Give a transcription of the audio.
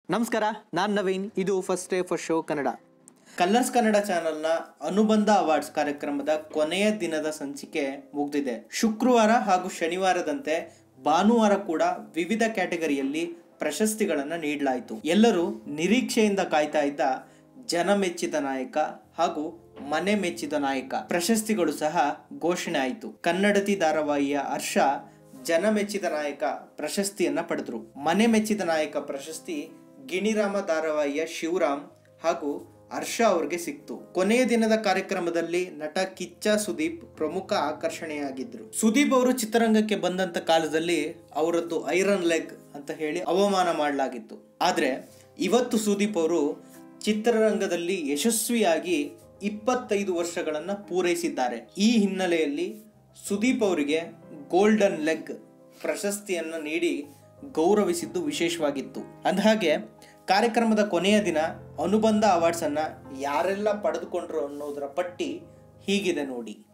ನಮಸ್ಕಾರ, ನಾನು ನವೀನ್. ಇದು first day first show Kannada. Colors Kannada ಚಾನೆಲ್ನ ಅನುಬಂಧ ಅವಾರ್ಡ್ಸ್ ಕಾರ್ಯಕ್ರಮದ ಕೊನೆಯ ದಿನದ ಸಂಚಿಕೆ ಮುಗಿದಿದೆ. ಶುಕ್ರವಾರ ಹಾಗೂ ಶನಿವಾರದಂತೆ ಭಾನುವಾರ ಕೂಡ ವಿವಿಧ ಕ್ಯಾಟಗರಿಯಲ್ಲಿ ಪ್ರಶಸ್ತಿಗಳನ್ನು ನೀಡಲಾಯಿತು. ಎಲ್ಲರೂ ನಿರೀಕ್ಷೆಯಿಂದ ಕಾಯ್ತಾ ಇದ್ದ ಜನಮೆಚ್ಚಿದ ನಾಯಕ ಹಾಗೂ ಮನೆ ಮೆಚ್ಚಿದ ನಾಯಕ ಪ್ರಶಸ್ತಿಗಳು ಸಹ ಘೋಷಣೆ ಆಯಿತು. ಕನ್ನಡತಿ ಧಾರಾವಾಹಿಯ ಹರ್ಷ ಜನಮೆಚ್ಚಿದ ನಾಯಕ ಪ್ರಶಸ್ತಿಯನ್ನ ಪಡೆದ್ರು. ಮನೆ ಮೆಚ್ಚಿದ ನಾಯಕ ಪ್ರಶಸ್ತಿ ಗಿಣಿರಾಮ ಧಾರಾವಾಹಿಯ ಶಿವರಾಮ್ ಹಾಗೂ ಹರ್ಷ ಅವ್ರಿಗೆ ಸಿಕ್ತು. ಕೊನೆಯ ದಿನದ ಕಾರ್ಯಕ್ರಮದಲ್ಲಿ ನಟ ಕಿಚ್ಚ ಸುದೀಪ್ ಪ್ರಮುಖ ಆಕರ್ಷಣೆಯಾಗಿದ್ರು. ಸುದೀಪ್ ಅವರು ಚಿತ್ರರಂಗಕ್ಕೆ ಬಂದಂತ ಕಾಲದಲ್ಲಿ ಅವರದ್ದು ಐರನ್ ಲೆಗ್ ಅಂತ ಹೇಳಿ ಅವಮಾನ ಮಾಡಲಾಗಿತ್ತು. ಆದ್ರೆ ಇವತ್ತು ಸುದೀಪ್ ಅವರು ಚಿತ್ರರಂಗದಲ್ಲಿ ಯಶಸ್ವಿಯಾಗಿ 25 ವರ್ಷಗಳನ್ನ ಪೂರೈಸಿದ್ದಾರೆ. ಈ ಹಿನ್ನೆಲೆಯಲ್ಲಿ ಸುದೀಪ್ ಅವರಿಗೆ ಗೋಲ್ಡನ್ ಲೆಗ್ ಪ್ರಶಸ್ತಿಯನ್ನು ನೀಡಿ ಗೌರವಿಸಿದ್ದು ವಿಶೇಷವಾಗಿತ್ತು. ಅಂದಹಾಗೆ ಕಾರ್ಯಕ್ರಮದ ಕೊನೆಯ ದಿನ ಅನುಬಂಧ ಅವಾರ್ಡ್ಸ್ ಅನ್ನ ಯಾರೆಲ್ಲ ಪಡೆದುಕೊಂಡ್ರು ಅನ್ನೋದರ ಪಟ್ಟಿ ಹೀಗಿದೆ ನೋಡಿ.